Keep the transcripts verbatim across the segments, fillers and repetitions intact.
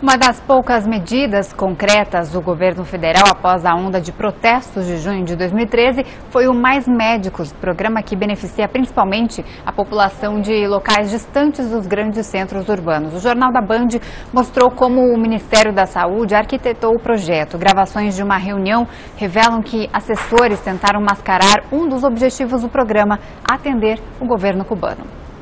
Uma das poucas medidas concretas do governo federal após a onda de protestos de junho de dois mil e treze foi o Mais Médicos, programa que beneficia principalmente a população de locais distantes dos grandes centros urbanos. O Jornal da Band mostrou como o Ministério da Saúde arquitetou o projeto. Gravações de uma reunião revelam que assessores tentaram mascarar um dos objetivos do programa, atender o governo cubano.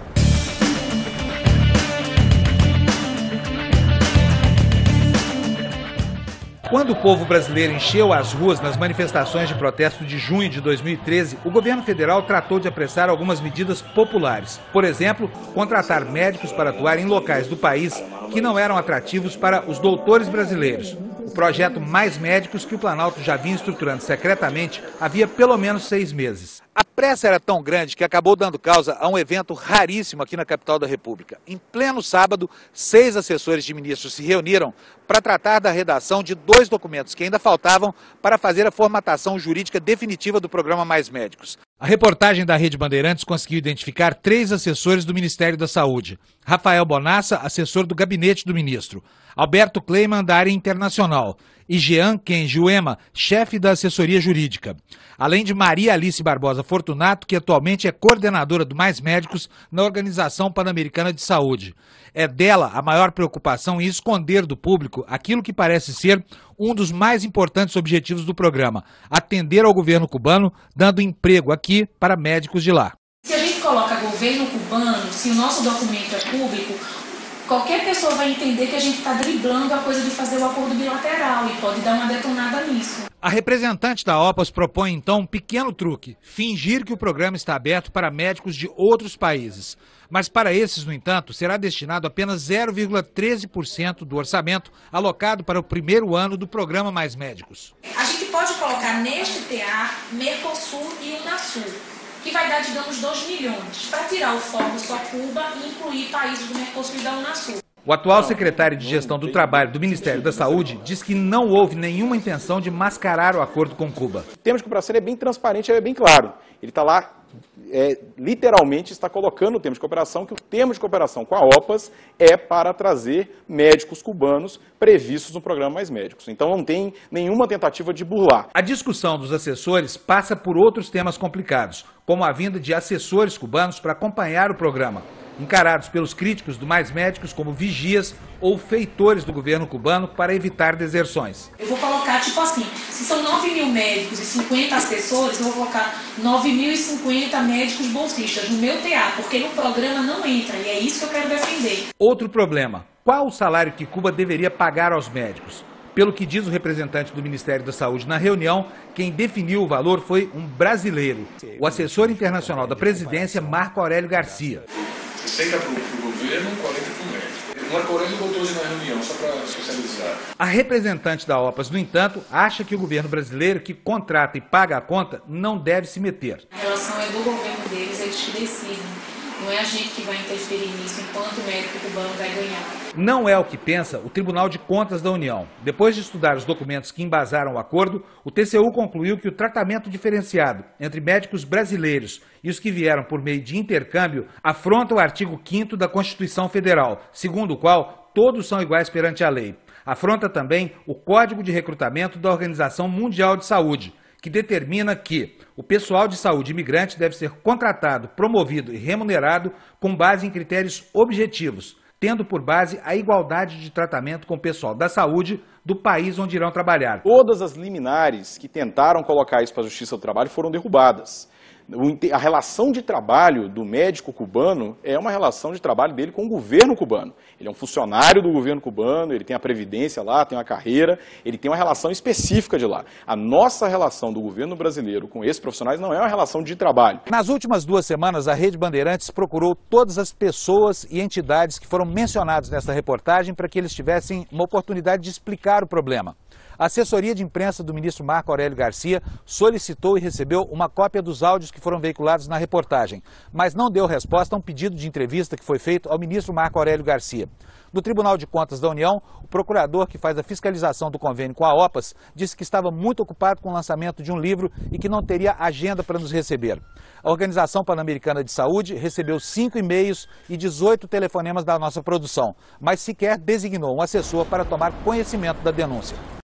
Quando o povo brasileiro encheu as ruas nas manifestações de protesto de junho de dois mil e treze, o governo federal tratou de apressar algumas medidas populares. Por exemplo, contratar médicos para atuar em locais do país que não eram atrativos para os doutores brasileiros. O projeto Mais Médicos, que o Planalto já vinha estruturando secretamente, havia pelo menos seis meses. A pressa era tão grande que acabou dando causa a um evento raríssimo aqui na capital da República. Em pleno sábado, seis assessores de ministros se reuniram para tratar da redação de dois documentos que ainda faltavam para fazer a formatação jurídica definitiva do programa Mais Médicos. A reportagem da Rede Bandeirantes conseguiu identificar três assessores do Ministério da Saúde. Rafael Bonassa, assessor do gabinete do ministro. Alberto Kleiman, da área internacional. E Jean Kenjuema, chefe da assessoria jurídica. Além de Maria Alice Barbosa Fortunato, que atualmente é coordenadora do Mais Médicos na Organização Pan-Americana de Saúde. É dela a maior preocupação em esconder do público aquilo que parece ser um dos mais importantes objetivos do programa: atender ao governo cubano, dando emprego aqui para médicos de lá. Se a gente coloca governo cubano, se o nosso documento é público, qualquer pessoa vai entender que a gente está driblando a coisa de fazer o acordo bilateral e pode dar uma detonada nisso. A representante da OPAS propõe então um pequeno truque: fingir que o programa está aberto para médicos de outros países. Mas para esses, no entanto, será destinado apenas zero vírgula treze por cento do orçamento alocado para o primeiro ano do programa Mais Médicos. A gente pode colocar neste T A Mercosul e Unasul, que vai dar, digamos, dois milhões, para tirar o foco só Cuba e incluir países do Mercosul e da Unasul. O atual secretário de Gestão do Trabalho do Ministério da Saúde diz que não houve nenhuma intenção de mascarar o acordo com Cuba. O termo de cooperação é bem transparente, é bem claro. Ele está lá, é, literalmente está colocando no termo de cooperação que o termo de cooperação com a OPAS é para trazer médicos cubanos previstos no programa Mais Médicos. Então não tem nenhuma tentativa de burlar. A discussão dos assessores passa por outros temas complicados, como a vinda de assessores cubanos para acompanhar o programa, encarados pelos críticos do Mais Médicos como vigias ou feitores do governo cubano para evitar deserções. Eu vou colocar, tipo assim, se são nove mil médicos e cinquenta assessores, eu vou colocar nove mil e cinquenta médicos bolsistas no meu T A, porque no programa não entra, e é isso que eu quero defender. Outro problema: qual o salário que Cuba deveria pagar aos médicos? Pelo que diz o representante do Ministério da Saúde na reunião, quem definiu o valor foi um brasileiro, o assessor internacional da presidência, Marco Aurélio Garcia. sessenta para o governo, quarenta para o médico. O Marco Aurélio botou hoje na reunião, só para socializar. A representante da OPAS, no entanto, acha que o governo brasileiro, que contrata e paga a conta, não deve se meter. A relação é do governo deles, eles que decidem. Não é a gente que vai interferir nisso enquanto o médico cubano vai ganhar. Não é o que pensa o Tribunal de Contas da União. Depois de estudar os documentos que embasaram o acordo, o T C U concluiu que o tratamento diferenciado entre médicos brasileiros e os que vieram por meio de intercâmbio afronta o artigo quinto da Constituição Federal, segundo o qual todos são iguais perante a lei. Afronta também o Código de Recrutamento da Organização Mundial de Saúde, que determina que o pessoal de saúde imigrante deve ser contratado, promovido e remunerado com base em critérios objetivos, tendo por base a igualdade de tratamento com o pessoal da saúde do país onde irão trabalhar. Todas as liminares que tentaram colocar isso para a Justiça do Trabalho foram derrubadas. A relação de trabalho do médico cubano é uma relação de trabalho dele com o governo cubano. Ele é um funcionário do governo cubano, ele tem a previdência lá, tem uma carreira, ele tem uma relação específica de lá. A nossa relação do governo brasileiro com esses profissionais não é uma relação de trabalho. Nas últimas duas semanas, a Rede Bandeirantes procurou todas as pessoas e entidades que foram mencionadas nessa reportagem para que eles tivessem uma oportunidade de explicar o problema. A assessoria de imprensa do ministro Marco Aurélio Garcia solicitou e recebeu uma cópia dos áudios que foram veiculados na reportagem, mas não deu resposta a um pedido de entrevista que foi feito ao ministro Marco Aurélio Garcia. Do Tribunal de Contas da União, o procurador que faz a fiscalização do convênio com a OPAS disse que estava muito ocupado com o lançamento de um livro e que não teria agenda para nos receber. A Organização Pan-Americana de Saúde recebeu cinco e-mails e dezoito telefonemas da nossa produção, mas sequer designou um assessor para tomar conhecimento da denúncia.